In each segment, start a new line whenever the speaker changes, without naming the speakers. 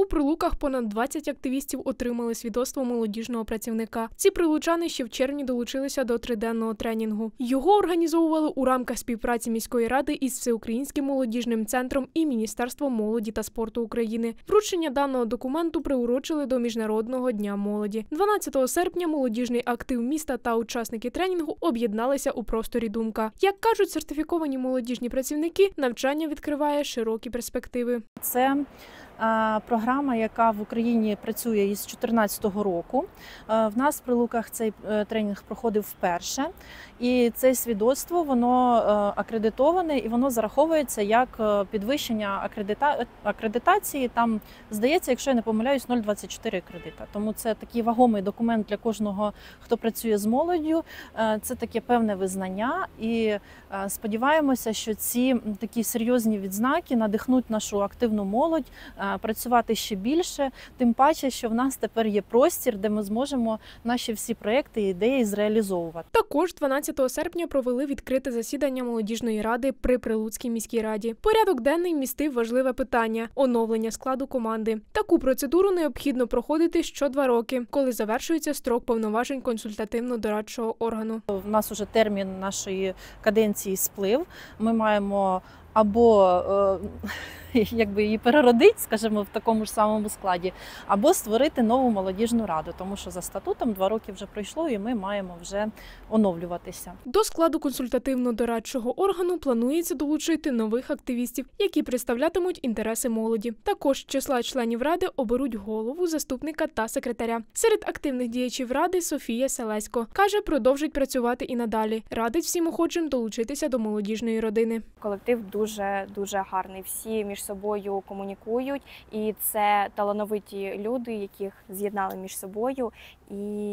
Прилуках понад 20 активістів отримали свідоцтво молодіжного працівника. Ці прилучани ще в червні долучилися до триденного тренінгу. Його організовували у рамках співпраці міської ради із Всеукраїнським молодіжним центром і Міністерством молоді та спорту України. Вручення даного документу приурочили до Міжнародного дня молоді. 12 серпня молодіжний актив міста та учасники тренінгу об'єдналися у просторі «Думка». Як кажуть сертифіковані молодіжні працівники, навчання відкриває широкі перспективи.
Це програма, яка в Україні працює із 2014 року. В нас в Прилуках цей тренінг проходив вперше. І це свідоцтво, воно акредитоване і воно зараховується як підвищення акредитації. Там, здається, якщо я не помиляюсь, 0,24 кредита. Тому це такий вагомий документ для кожного, хто працює з молоддю. Це таке певне визнання. І сподіваємося, що ці такі серйозні відзнаки надихнуть нашу активну молодь працювати ще більше, тим паче, що в нас тепер є простір, де ми зможемо наші всі проекти і ідеї зреалізовувати.
Також 12 серпня провели відкрите засідання молодіжної ради при Прилуцькій міській раді. Порядок денний містив важливе питання – оновлення складу команди. Таку процедуру необхідно проходити що 2 роки, коли завершується строк повноважень консультативно-дорадчого органу.
У нас уже термін нашої каденції сплив. Ми маємо або її переродити, скажімо, в такому ж самому складі, або створити нову молодіжну раду, тому що за статутом 2 роки вже пройшло і ми маємо вже оновлюватися.
До складу консультативно-дорадчого органу планується долучити нових активістів, які представлятимуть інтереси молоді. Також з числа членів ради оберуть голову, заступника та секретаря. Серед активних діячів ради Софія Селесько. Каже, продовжить працювати і надалі. Радить всім охочим долучитися до молодіжної родини.
Колектив дуже гарний. Всі між собою комунікують, і це талановиті люди, яких з'єднали між собою, і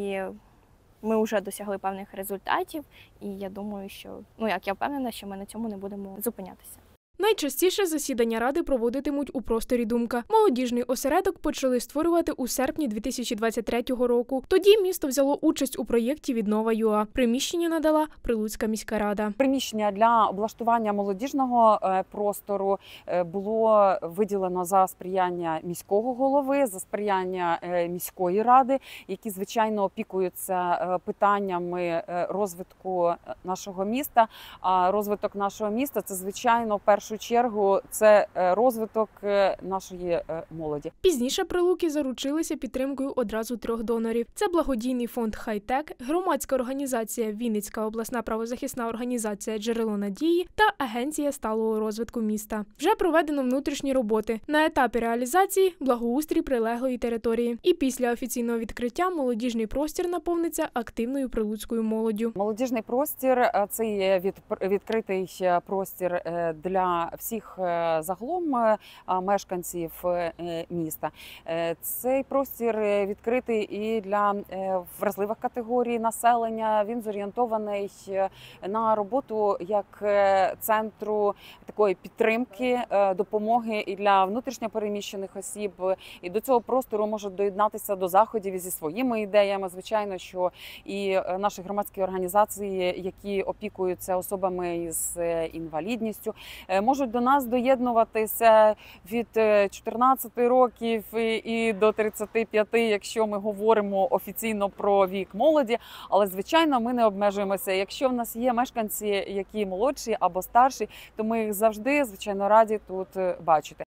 ми вже досягли певних результатів, і я думаю, що, я впевнена, що ми на цьому не будемо зупинятися.
Найчастіше засідання ради проводитимуть у просторі «Думка». Молодіжний осередок почали створювати у серпні 2023 року. Тоді місто взяло участь у проєкті «Віднова.ЮА». Приміщення надала Прилуцька міська рада.
Приміщення для облаштування молодіжного простору було виділено за сприяння міського голови, за сприяння міської ради, які, звичайно, опікуються питаннями розвитку нашого міста. А розвиток нашого міста – це, звичайно, в першу чергу, це розвиток нашої молоді.
Пізніше Прилуки заручилися підтримкою одразу 3 донорів. Це благодійний фонд «Хай-Тек», громадська організація «Вінницька обласна правозахисна організація «Джерело надії» та Агенція сталого розвитку міста. Вже проведено внутрішні роботи. На етапі реалізації – благоустрій прилеглої території. І після офіційного відкриття молодіжний простір наповниться активною прилуцькою молоддю.
Молодіжний простір – це є відкритий простір для всіх загалом мешканців міста. Цей простір відкритий і для вразливих категорій населення. Він зорієнтований на роботу як центру такої підтримки, допомоги і для внутрішньопереміщених осіб. І до цього простору можуть доєднатися до заходів зі своїми ідеями. Звичайно, що і наші громадські організації, які опікуються особами з інвалідністю, можуть до нас доєднуватися від 14 років і до 35, якщо ми говоримо офіційно про вік молоді. Але, звичайно, ми не обмежуємося. Якщо в нас є мешканці, які молодші або старші, то ми їх завжди, звичайно, раді тут бачити.